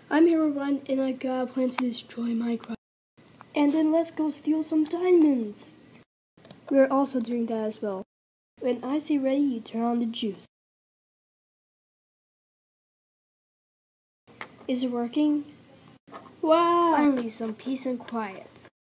I'm Herobine, and I got a plan to destroy Minecraft. And then let's go steal some diamonds. We're also doing that as well. When I say ready, you turn on the juice. Is it working? Wow! Finally, some peace and quiet.